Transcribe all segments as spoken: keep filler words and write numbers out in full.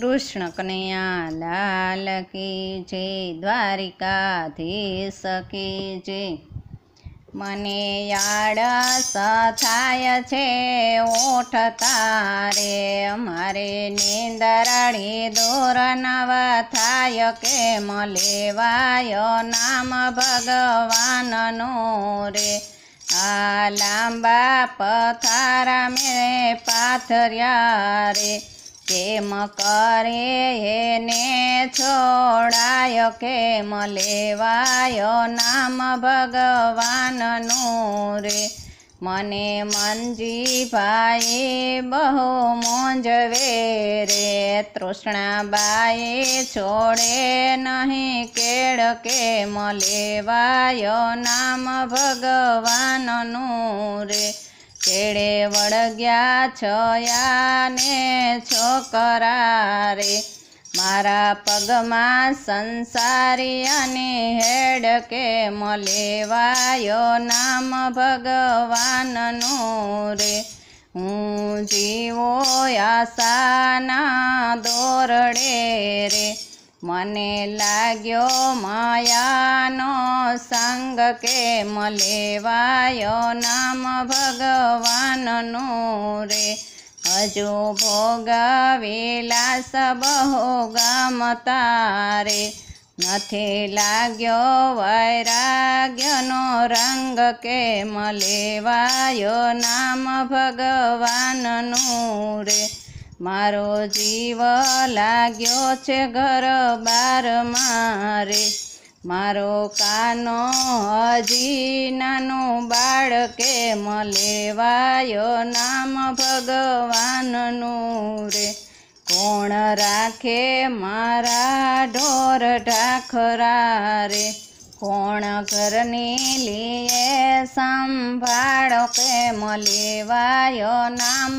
કૃષ્ણ કનૈયા લાલ કી જય, દ્વારિકાધીશ કી જય। મને આળસ થાય છે ઓઠ તારે, મારે નીંદરડી દૂર નવ થાય કેમ લેવાયો નામ ભગવાનનું રે। આ લાંબા પથારા મેં પાથર્યા રે, કેમ કરે એને છોડાયો કેમ લેવાયો નામ ભગવાનનું રે। મને મંજીભાઈ બહુ મૂંઝવે રે, તૃષ્ણાબાઈ છોડે નહીં કેળ કેમ લેવાયો નામ ભગવાનનું રે। કેળે વળગ્યા છયા ને છોકરા રે, મારા પગમાં સંસારી અને હેડ કેમ લેવાયો નામ ભગવાનનું રે। હું જીવો આશાના દોરડે રે, મને લાગ્યો માયાનો સંગ કેમ લેવાયો નામ ભગવાનનું રે। હજુ ભોગ વિલાસ બહુ ગમતા રે, નથી લાગ્યો વૈરાગ્યનો રંગ કેમ લેવાયો નામ ભગવાનનું રે। મારો જીવ લાગ્યો છે ઘર બાર મારે, મારો કાનો હજી નાનું બાળ કેમ લેવાયો નામ ભગવાનનું રે। કોણ રાખે મારા ઢોર ઢાખરા રે, કોણ ઘરની લીએ સંભાળો કેમ લેવાયો નામ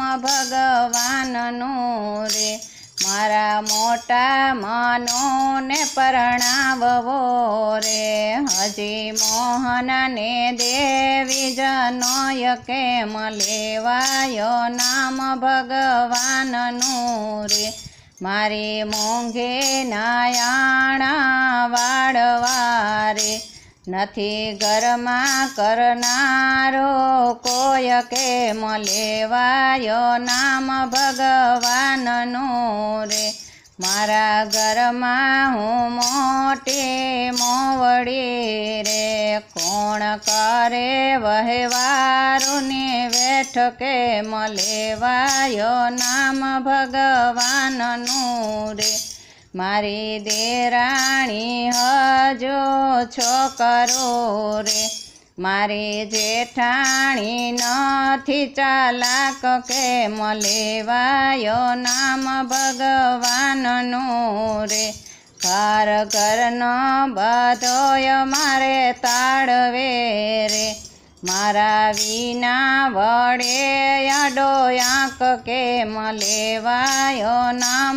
ભગવાનનું રે। મારા મોટા મનોને પરણાવવો રે, હજી મોહનને દેવી જનોય કેમ લેવાયો નામ ભગવાનનું રે। મારી મોંઘે નાયાણા વાળવા રે, નથી ઘરમાં કરનારો કોઈ કેમ લેવાયો નામ ભગવાનનું રે। મારા ઘરમાં હું મોટી મોવડી રે, કોણ કરે વહેવારુની વેઠ કેમ લેવાયો નામ ભગવાનનું રે। મારી દેરાણી હજો છોકરો રે, મારી જેઠાણી નથી ચાલાક કેમ લેવાયો નામ ભગવાનનું રે। ઘર ઘરનો બધોય મારે તાળવે રે, મારા વિના વડે અડો આંક કેમ લેવાયો નામ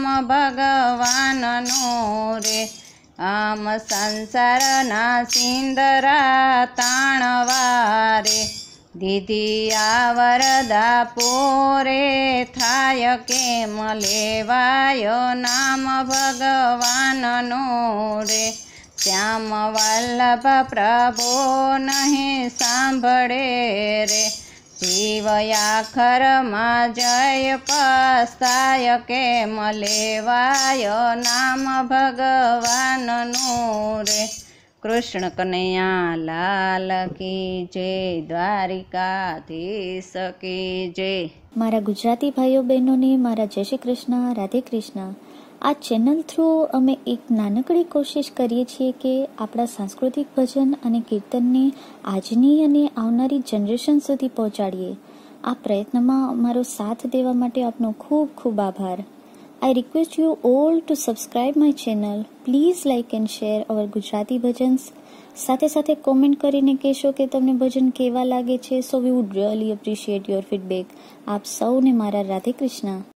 ભગવાનનું રે। આમ સંસારના સિંદરા તાણવા રે, દીધી આ વરદા પૂરે થાય કેમ લેવાયો નામ ભગવાનનું રે। શ્યામ વલ્લભ પ્રભુ નહીં સાંભળે રે, જીવ આખરમાં જય પસ્તાય કેમ લેવાયો નામ ભગવાનનું રે। કૃષ્ણ કનૈયા લાલ કી જય, દ્વારિકાધીશ કી જય। મારા ગુજરાતી ભાઈઓ બહેનોને મારા જય શ્રી કૃષ્ણ, રાધે કૃષ્ણ। આ ચેનલ થ્રુ અમે એક નાનકડી કોશિશ કરીએ છીએ કે આપણા સાંસ્કૃતિક ભજન અને કીર્તનને આજની અને આવનારી જનરેશન સુધી પહોંચાડીએ। આ પ્રયત્નમાં અમારો સાથ દેવા માટે આપનો ખૂબ ખૂબ આભાર। I request you all to subscribe my channel. Please like and share our Gujarati bhajans. સાથે સાથે કોમેન્ટ કરીને કહેશો કે તમને ભજન કેવા લાગે છે। સો we would really appreciate your feedback. આપ સૌને મારા રાધે કૃષ્ણ।